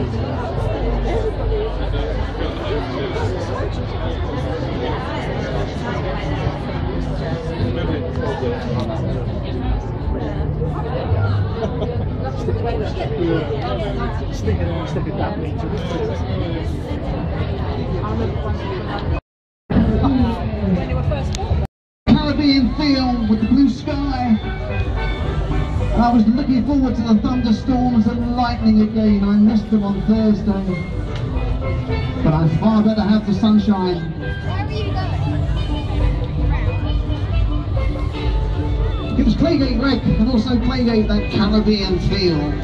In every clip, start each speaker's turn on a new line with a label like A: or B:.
A: Stick it that way to Caribbean feel with the blue sky. I was looking forward to the thunderstorms and lightning again. I missed them on Thursday, but I'd far better have the sunshine.
B: Where are you going?
A: It was Claygate Rec and also Claygate that Caribbean feel.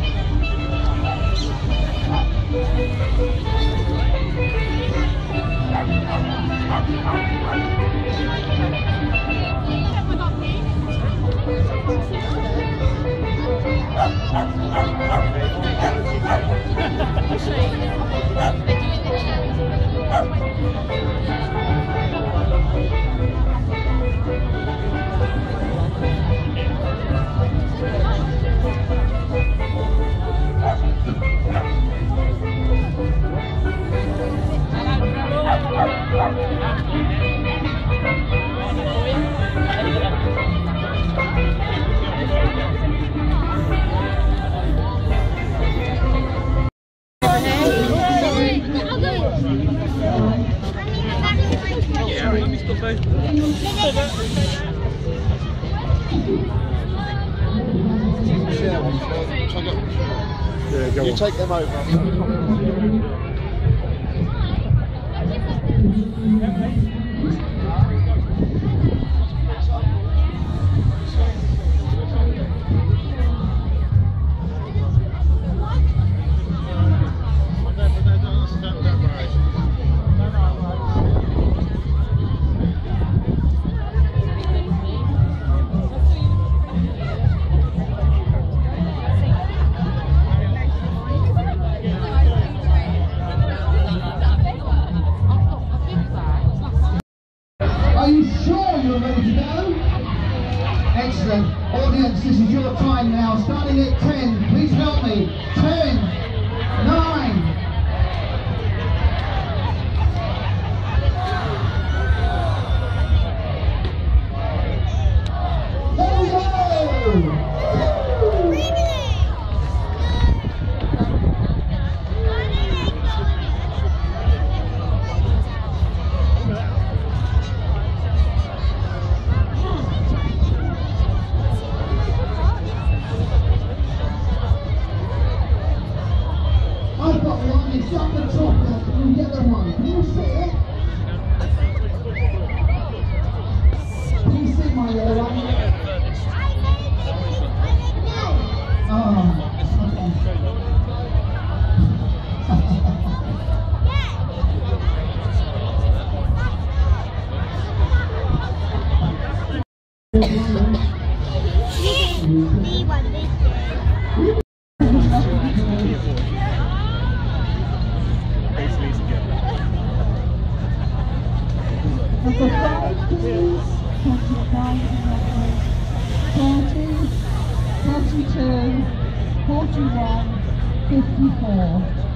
C: You take them over.
A: Are you sure you're ready to go? Excellent. Audience, this is your time now. Starting at 10. Please help me. 10, 9. There we go! I've got one, it's up the top, the yellow one. Can you see it? Can you see my yellow one? Oh.
D: Number 5, please. 29, 30, 32, 41, 54.